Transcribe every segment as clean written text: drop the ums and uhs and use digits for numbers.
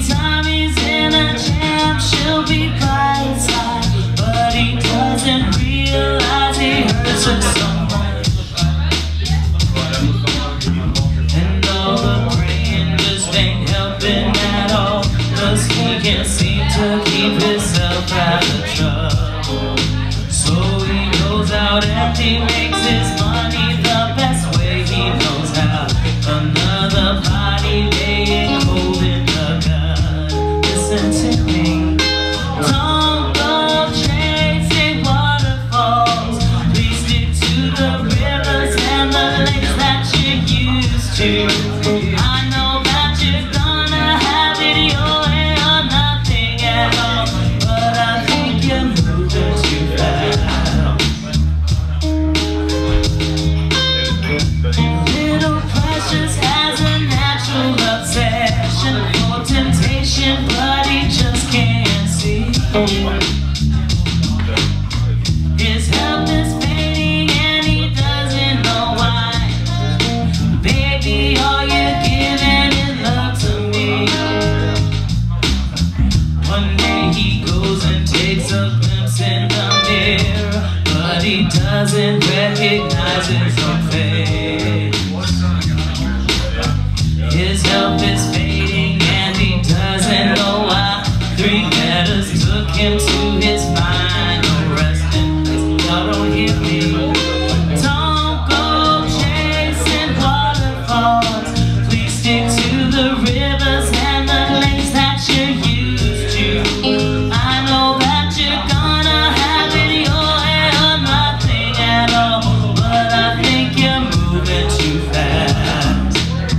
Anytime he's in a jam, she'll be by his side, but he doesn't realize he hurts her so much. And all the praying just ain't helping at all, 'cause he can't seem to keep himself out of trouble. So he goes out and he makes his money the best way he knows how. Another party laying cold in the gun. Listen to me. Don't go chasing waterfalls. Please stick to the rivers and the lakes that you used to. I know that you're gonna have it your way or nothing at all, but I think you're moving too fast. Little Precious has a natural obsession for temptation, but he just can't see. His health is fading and he doesn't know why. Baby, all you're giving is love to me. One day he goes and takes a glimpse in the mirror, but he doesn't recognize his own face. His health is fading and he doesn't know why. 3 letters took him to his final resting place. Y'all don't hear me? Don't go chasing waterfalls. Please stick to the rivers and the lakes that you're used to. I know that you're gonna have it your way or nothing at all, but I think you're moving too fast.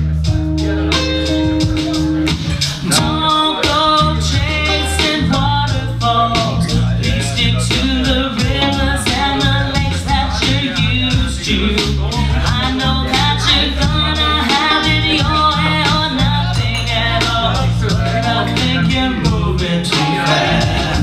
Don't go chasing waterfalls. Please stick to the rivers and the lakes that you're used to. I know that you're gonna have it your way or nothing at all, but I think you're moving too fast.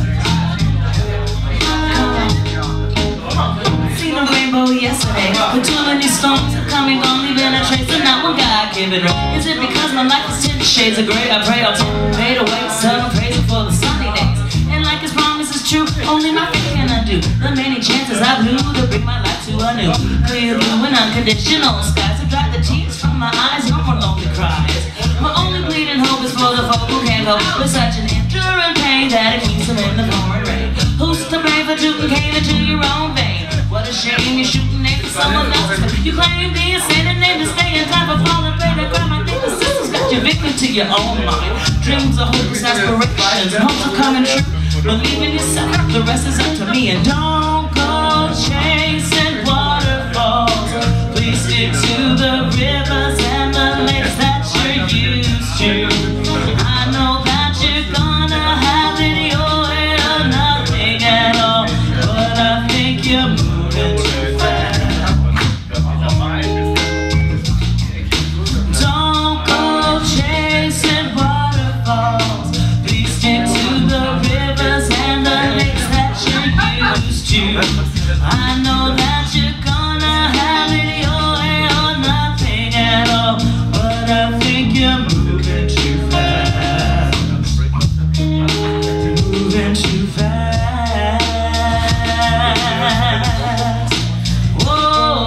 Seen a rainbow yesterday, but too many storms have come and gone, leaving a trace, and not one God-given rain. Is it because my life is 10 shades of gray? I pray I'll fade away, so I'm praising for the sunny days. And like his promise is true, only my faith can undo the many chances I blew to bring my life to a new clear blue and unconditional skies. To dry the tears from my eyes, no more lonely cries. My only bleeding hope is for the folk who can't cope with such an enduring pain that it keeps them in the pouring rain. Who's to blame for shooting cave into your own vein? What a shame you're shooting into someone else. You claim being sane and then to stay in time for falling prey to crime. I think the system's got you victim to your own mind. Dreams are hopeless aspirations and hopes are coming true. Believe in yourself, the rest is up to me. And don't go chasing waterfalls. Please stick to the rivers and the lakes that you're used to. I know that you're gonna have it your way or nothing at all, but I think you're moving too fast. Don't go chasing waterfalls. Please stick to the rivers and the lakes that you're used to. I know that you're gonna have it your way or nothing at all, but I think you're moving too fast. Moving too fast. Whoa,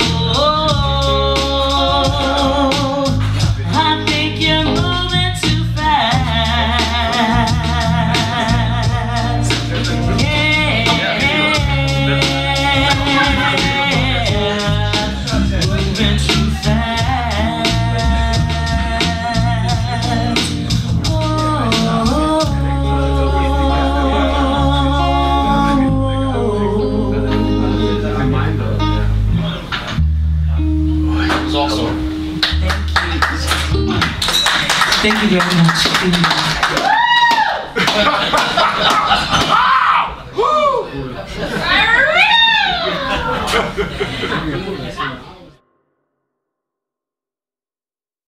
I think you're moving too fast. Yeah, moving too fast. Thank you very much.